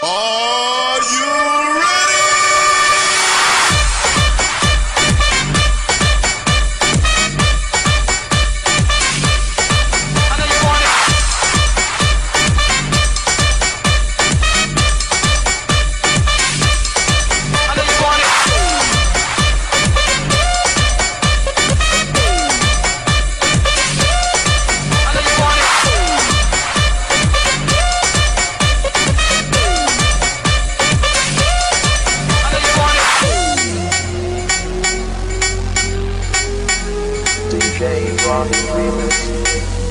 Are you ready? I know you want it. I know you want it. I know you want it. I know you want it. DJ Ronnie Remix.